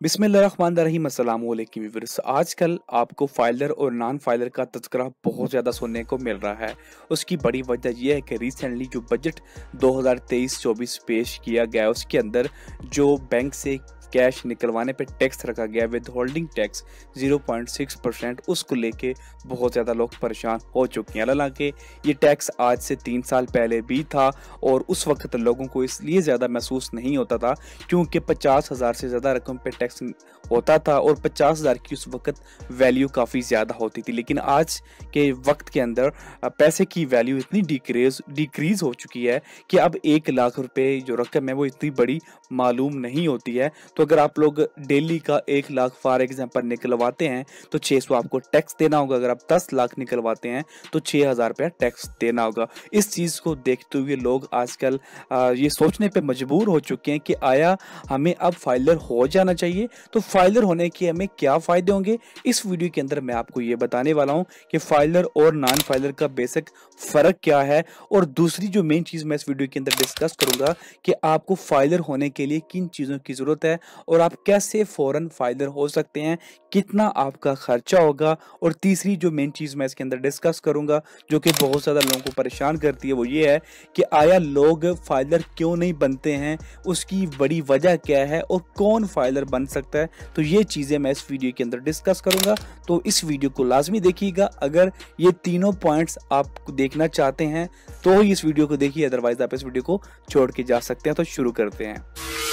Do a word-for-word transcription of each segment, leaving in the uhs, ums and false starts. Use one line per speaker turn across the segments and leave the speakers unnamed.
बिस्मिल्लाहिर्रहमानिर्रहीम अस्सलाम वालेकुम व्यूअर्स। आजकल आपको फाइलर और नॉन फाइलर का तज़किरा बहुत ज़्यादा सुनने को मिल रहा है। उसकी बड़ी वजह यह है कि रिसेंटली जो बजट दो हज़ार तेईस चौबीस पेश किया गया उसके अंदर जो बैंक से कैश निकलवाने पे टैक्स रखा गया withholding tax zero point six percent, उसको लेके बहुत ज़्यादा लोग परेशान हो चुके हैं। हालांकि ये टैक्स आज से तीन साल पहले भी था और उस वक्त लोगों को इसलिए ज़्यादा महसूस नहीं होता था क्योंकि पचास हज़ार से ज़्यादा रकम पे टैक्स होता था और पचास हज़ार की उस वक्त वैल्यू काफ़ी ज़्यादा होती थी। लेकिन आज के वक्त के अंदर पैसे की वैल्यू इतनी डिक्रीज डिक्रीज हो चुकी है कि अब एक लाख रुपए जो रकम है वो इतनी बड़ी मालूम नहीं होती है। तो अगर आप लोग डेली का एक लाख फॉर एग्जांपल निकलवाते हैं तो छः सौ आपको टैक्स देना होगा। अगर आप दस लाख निकलवाते हैं तो छः हज़ार रुपया टैक्स देना होगा। इस चीज़ को देखते हुए लोग आजकल ये सोचने पे मजबूर हो चुके हैं कि आया हमें अब फाइलर हो जाना चाहिए। तो फाइलर होने के हमें क्या फ़ायदे होंगे, इस वीडियो के अंदर मैं आपको ये बताने वाला हूँ कि फाइलर और नॉन फाइलर का बेसिक फ़र्क क्या है। और दूसरी जो मेन चीज़ मैं इस वीडियो के अंदर डिस्कस करूँगा कि आपको फाइलर होने के लिए किन चीज़ों की ज़रूरत है और आप कैसे फ़ौरन फाइलर हो सकते हैं, कितना आपका खर्चा होगा। और तीसरी जो मेन चीज़ मैं इसके अंदर डिस्कस करूँगा जो कि बहुत ज़्यादा लोगों को परेशान करती है वो ये है कि आया लोग फाइलर क्यों नहीं बनते हैं, उसकी बड़ी वजह क्या है और कौन फाइलर बन सकता है। तो ये चीज़ें मैं इस वीडियो के अंदर डिस्कस करूँगा, तो इस वीडियो को लाजमी देखिएगा। अगर ये तीनों पॉइंट्स आप देखना चाहते हैं तो ही इस वीडियो को देखिए, अदरवाइज आप इस वीडियो को छोड़ के जा सकते हैं। तो शुरू करते हैं।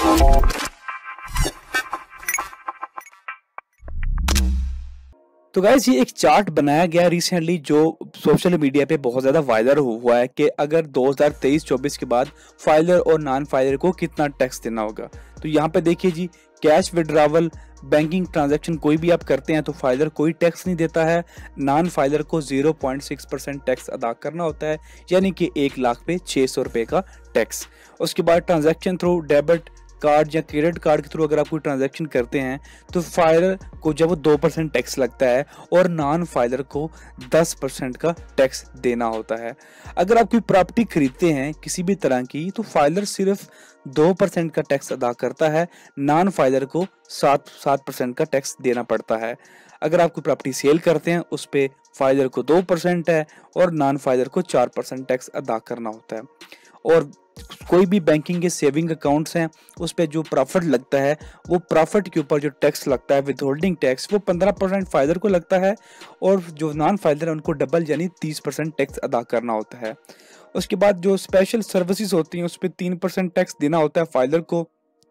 तो गाइस ये एक चार्ट बनाया गया रिसेंटली जो सोशल मीडिया पे बहुत ज़्यादा वायरल हुआ है कि अगर दो हज़ार तेईस चौबीस के बाद फाइलर और नॉन फाइलर को कितना टैक्स देना होगा। तो यहाँ पे देखिए जी, कैश विड्रावल बैंकिंग ट्रांजैक्शन कोई भी आप करते हैं तो फाइलर कोई टैक्स नहीं देता है। नॉन फाइलर को zero point six percent tax अदा करना होता है, यानी कि एक लाख पे छः सौ रुपये का टैक्स। उसके बाद ट्रांजैक्शन थ्रू डेबिट कार्ड या क्रेडिट कार्ड के थ्रू अगर आप कोई ट्रांजैक्शन करते हैं तो फाइलर को जब वो दो परसेंट टैक्स लगता है और नॉन फाइलर को दस परसेंट का टैक्स देना होता है। अगर आप कोई प्रॉपर्टी खरीदते हैं किसी भी तरह की तो फाइलर सिर्फ दो परसेंट का टैक्स अदा करता है, नॉन फाइलर को सात सात परसेंट का टैक्स देना पड़ता है। अगर आप कोई प्रॉपर्टी सेल करते हैं उस पर फाइलर को दो परसेंट है और नॉन फाइलर को चार परसेंट टैक्स अदा करना होता है। और कोई भी बैंकिंग के सेविंग अकाउंट्स हैं उस पर जो प्रॉफिट लगता है वो प्रॉफिट के ऊपर जो टैक्स लगता है विद होल्डिंग टैक्स वो पंद्रह परसेंट फाइलर को लगता है और जो नॉन फाइलर है उनको डबल यानी तीस परसेंट टैक्स अदा करना होता है। उसके बाद जो स्पेशल सर्विसेज होती हैं उस पर तीन परसेंट टैक्स देना होता है फाइलर को,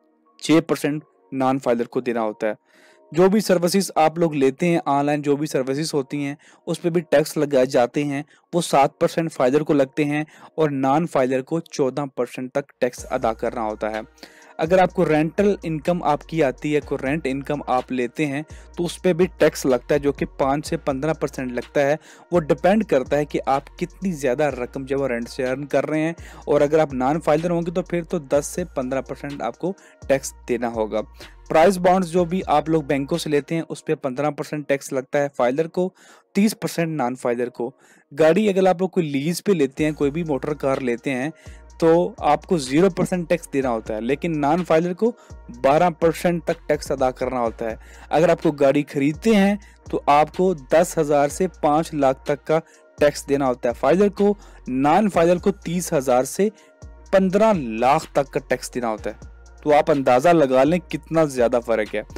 छः परसेंट नॉन फाइलर को देना होता है। जो भी सर्विसेज आप लोग लेते हैं ऑनलाइन, जो भी सर्विसेज होती हैं उस पर भी टैक्स लगाए जाते हैं, वो सात परसेंट फाइलर को लगते हैं और नॉन फाइलर को चौदह परसेंट तक टैक्स अदा करना होता है। अगर आपको रेंटल इनकम आपकी आती है, कोई रेंट इनकम आप लेते हैं तो उस पर भी टैक्स लगता है जो कि पाँच से पंद्रह परसेंट लगता है। वो डिपेंड करता है कि आप कितनी ज़्यादा रकम जब रेंट से अर्न कर रहे हैं। और अगर आप नॉन फाइलर होंगे तो फिर तो दस से पंद्रह परसेंट आपको टैक्स देना होगा। प्राइस बॉन्ड्स जो भी आप लोग बैंकों से लेते हैं उस पर पंद्रह परसेंट टैक्स लगता है फाइलर को, तीस परसेंट नॉन फाइलर को। गाड़ी अगर आप लोग कोई लीज पे लेते हैं, कोई भी मोटर कार लेते हैं तो आपको ज़ीरो परसेंट टैक्स देना होता है, लेकिन नॉन फाइलर को बारह परसेंट तक टैक्स अदा करना होता है। अगर आपको गाड़ी खरीदते हैं तो आपको दस हज़ार से पाँच लाख तक का टैक्स देना होता है फाइलर को, नॉन फाइलर को तीस हज़ार से पंद्रह लाख तक का टैक्स देना होता है। तो आप अंदाज़ा लगा लें कितना ज़्यादा फ़र्क है।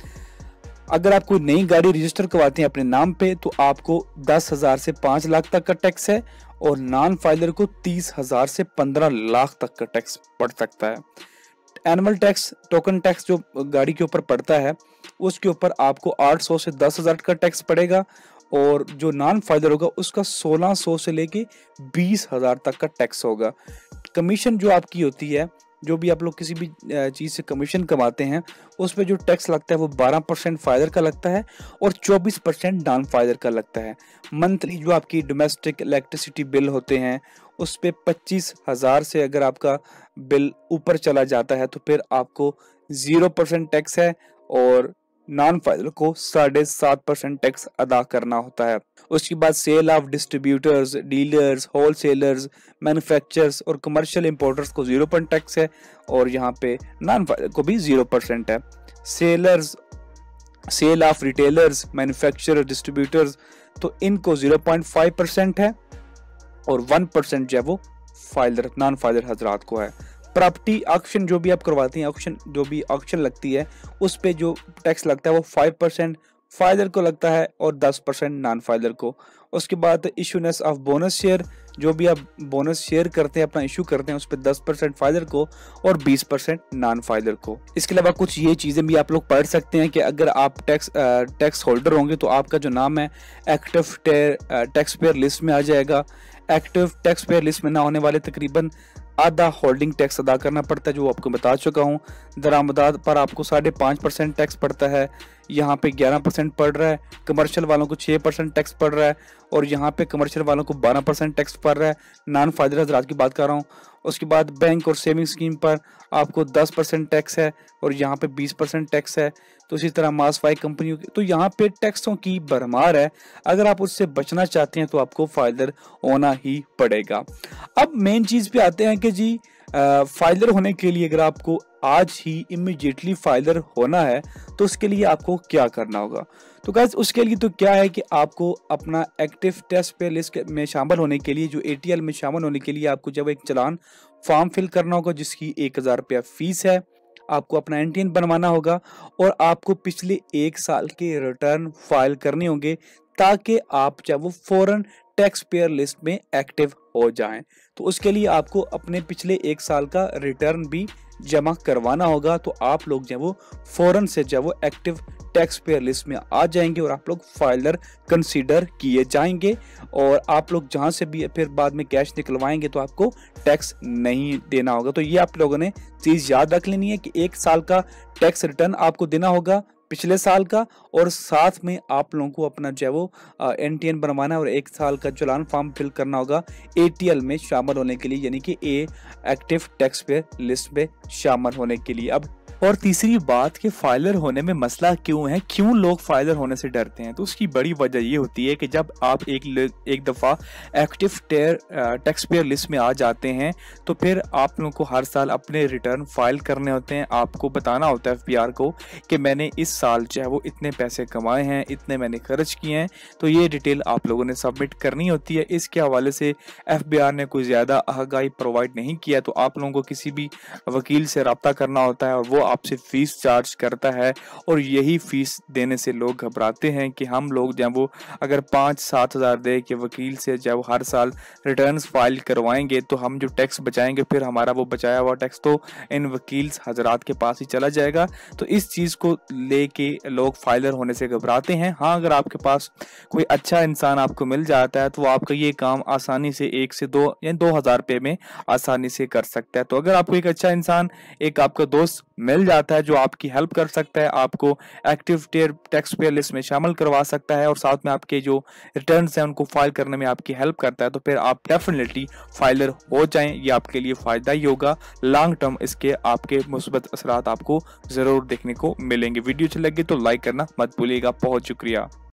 अगर आप कोई नई गाड़ी रजिस्टर करवाते हैं अपने नाम पे तो आपको दस हज़ार से पाँच लाख तक का टैक्स है और नॉन फाइलर को तीस हज़ार से पंद्रह लाख तक का टैक्स पड़ सकता है। एनुअल टैक्स, टोकन टैक्स जो गाड़ी के ऊपर पड़ता है उसके ऊपर आपको आठ सौ से दस हज़ार का टैक्स पड़ेगा और जो नॉन फाइलर होगा उसका सोलह सौ से लेके बीस हज़ार तक का टैक्स होगा। कमीशन जो आपकी होती है, जो भी आप लोग किसी भी चीज़ से कमीशन कमाते हैं उस पर जो टैक्स लगता है वो बारह परसेंट फाइलर का लगता है और चौबीस परसेंट नॉन फाइलर का लगता है। मंथली जो आपकी डोमेस्टिक इलेक्ट्रिसिटी बिल होते हैं उस पर पच्चीस हज़ार से अगर आपका बिल ऊपर चला जाता है तो फिर आपको ज़ीरो परसेंट टैक्स है और नॉन फाइलर को साढ़े सात परसेंट टैक्स अदा करना होता है। उसके बाद sale of distributors, dealers, wholesalers, manufacturers और कमर्शियल इंपोर्टर्स को जीरो परसेंट टैक्स है और यहाँ पे नॉन फाइलर को भी जीरो परसेंट है। Sellers sale of retailers, manufacturer, distributors, तो इनको ज़ीरो पॉइंट फाइव परसेंट है और वन परसेंट जो है वो फाइलर नॉन फाइलर हजरात को है। प्रॉपर्टी ऑक्शन जो भी आप करवाते हैं, ऑक्शन जो भी ऑक्शन लगती है उस पे जो टैक्स लगता है वो फाइव परसेंट फाइलर को लगता है और टेन परसेंट नॉन फाइलर को। उसके बाद इशूनेस ऑफ बोनस शेयर, जो भी आप बोनस शेयर करते हैं, अपना इशू करते हैं, उस पर टेन परसेंट फाइलर को और ट्वेंटी परसेंट नॉन फाइलर को। इसके अलावा कुछ ये चीज़ें भी आप लोग पढ़ सकते हैं कि अगर आप टैक्स टैक्स होल्डर होंगे तो आपका जो नाम है एक्टिव टैक्स पेयर लिस्ट में आ जाएगा। एक्टिव टैक्स पेयर लिस्ट में ना होने वाले तकरीबन आधा होल्डिंग टैक्स अदा करना पड़ता है, जो आपको बता चुका हूँ। दरामदात पर आपको साढ़े पाँच परसेंट टैक्स पड़ता है, यहाँ पे ग्यारह परसेंट पड़ रहा है। कमर्शियल वालों को छः परसेंट टैक्स पड़ रहा है और यहाँ पे कमर्शियल वालों को बारह परसेंट टैक्स पड़ रहा है। नॉन फाइलर हजरात की बात कर रहा हूँ। उसके बाद बैंक और सेविंग स्कीम पर आपको दस परसेंट टैक्स है और यहाँ पे बीस परसेंट टैक्स है। तो इसी तरह मासवाई कंपनियों की, तो यहाँ पे टैक्सों की भरमार है। अगर आप उससे बचना चाहते हैं तो आपको फाइलर होना ही पड़ेगा। अब मेन चीज़ पे आते हैं कि जी फाइलर होने के लिए अगर आपको आज ही इमीडिएटली फाइलर होना है तो उसके लिए आपको क्या करना होगा। तो गाइस उसके लिए तो क्या है कि आपको अपना एक्टिव टैक्स पे लिस्ट में शामिल होने के लिए, जो एटीएल में शामिल होने के लिए आपको जब एक चलान फॉर्म फिल करना होगा जिसकी एक हज़ार रुपया फीस है। आपको अपना एनटीएन बनवाना होगा और आपको पिछले एक साल के रिटर्न फाइल करने होंगे ताकि आप चाहे वो फौरन टैक्स पेयर लिस्ट में एक्टिव हो जाएं। तो उसके लिए आपको अपने पिछले एक साल का रिटर्न भी जमा करवाना होगा। तो आप लोग जो वो फौरन से जो वो एक्टिव टैक्स पेयर लिस्ट में आ जाएंगे और आप लोग फाइलर कंसीडर किए जाएंगे और आप लोग जहां से भी फिर बाद में कैश निकलवाएंगे तो आपको टैक्स नहीं देना होगा। तो ये आप लोगों ने चीज़ याद रख लेनी है कि एक साल का टैक्स रिटर्न आपको देना होगा पिछले साल का, और साथ में आप लोगों को अपना जो है वो एनटीएन बनवाना है और एक साल का चालान फॉर्म फिल करना होगा एटीएल में शामिल होने के लिए, यानी कि a active taxpayer list में शामिल होने के लिए। अब और तीसरी बात कि फाइलर होने में मसला क्यों है, क्यों लोग फाइलर होने से डरते हैं, तो उसकी बड़ी वजह ये होती है कि जब आप एक एक दफ़ा एक्टिव टैक्स पेयर लिस्ट में आ जाते हैं तो फिर आप लोगों को हर साल अपने रिटर्न फाइल करने होते हैं। आपको बताना होता है एफबीआर को कि मैंने इस साल चाहे वो इतने पैसे कमाए हैं, इतने मैंने खर्च किए हैं, तो ये डिटेल आप लोगों ने सबमिट करनी होती है। इसके हवाले से एफबीआर ने कोई ज़्यादा आगाही प्रोवाइड नहीं किया, तो आप लोगों को किसी भी वकील से रब्ता करना होता है और वो आपसे फीस चार्ज करता है और यही फीस देने से लोग घबराते हैं कि हम लोग जब वो अगर पाँच सात हज़ार दे के वकील से जब हर साल रिटर्न्स फाइल करवाएंगे तो हम जो टैक्स बचाएंगे फिर हमारा वो बचाया हुआ टैक्स तो इन वकील हजरात के पास ही चला जाएगा। तो इस चीज़ को लेके लोग फाइलर होने से घबराते हैं। हाँ, अगर आपके पास कोई अच्छा इंसान आपको मिल जाता है तो आपका ये काम आसानी से एक से दो या दो हज़ार रुपये में आसानी से कर सकता है। तो अगर आपको एक अच्छा इंसान, एक आपका दोस्त मिल जाता है जो आपकी हेल्प कर सकता है, आपको एक्टिव टैक्स पेयर लिस्ट में शामिल करवा सकता है और साथ में आपके जो रिटर्न्स हैं उनको फाइल करने में आपकी हेल्प करता है, तो फिर आप डेफिनेटली फाइलर हो जाएं। ये आपके लिए फ़ायदा ही होगा। लॉन्ग टर्म इसके आपके मुस्बत असरात आपको ज़रूर देखने को मिलेंगे। वीडियो अच्छी लगी तो लाइक करना मत भूलिएगा। बहुत शुक्रिया।